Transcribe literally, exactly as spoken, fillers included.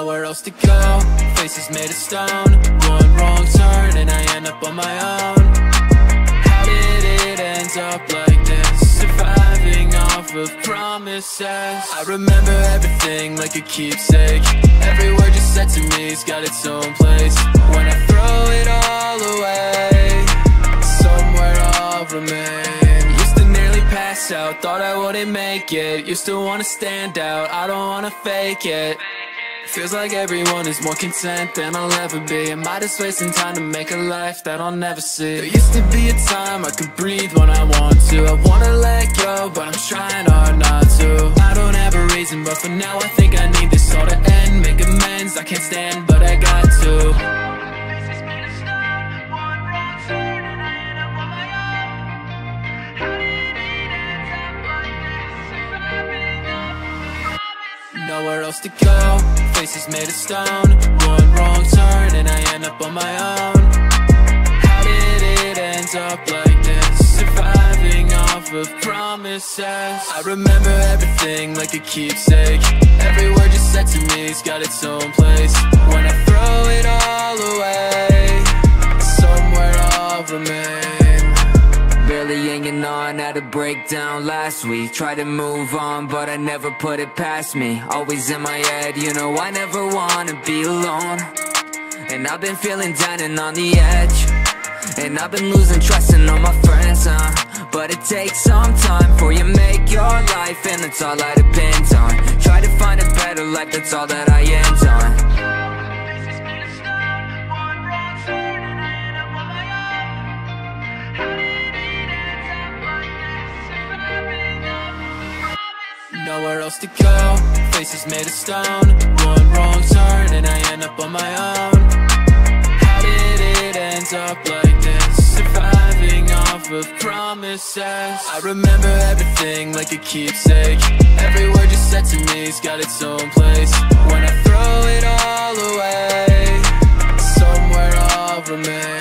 Nowhere else to go, faces made of stone. One wrong turn and I end up on my own. How did it end up like this? Surviving off of promises. I remember everything like a keepsake. Every word you said to me's got its own place. When I throw it all away, somewhere I'll remain. Used to nearly pass out, thought I wouldn't make it. Used to wanna stand out, I don't wanna fake it. Feels like everyone is more content than I'll ever be. Am I just wasting time to make a life that I'll never see? There used to be a time I could breathe when I want to. I wanna let go, but I'm trying hard not to. I don't have a reason, but for now I think I need this all to end. Make amends, I can't stand, but I got to. Nowhere else to go, faces made of stone. One wrong turn and I end up on my own. How did it end up like this? Surviving off of promises. I remember everything like a keepsake. Every word you said to me's got its own place. When I throw it all away, somewhere I'll remain. Barely hanging on, had a breakdown last week. Tried to move on, but I never put it past me. Always in my head, you know I never wanna be alone. And I've been feeling down and on the edge. And I've been losing trust in all my friends, huh? But it takes some time before you make your life, and that's all I depend on. Try to find a better life, that's all that I end on. Nowhere else to go, faces made of stone. One wrong turn and I end up on my own. How did it end up like this? Surviving off of promises. I remember everything like a keepsake. Every word you said to me's got its own place. When I throw it all away, somewhere I'll remain.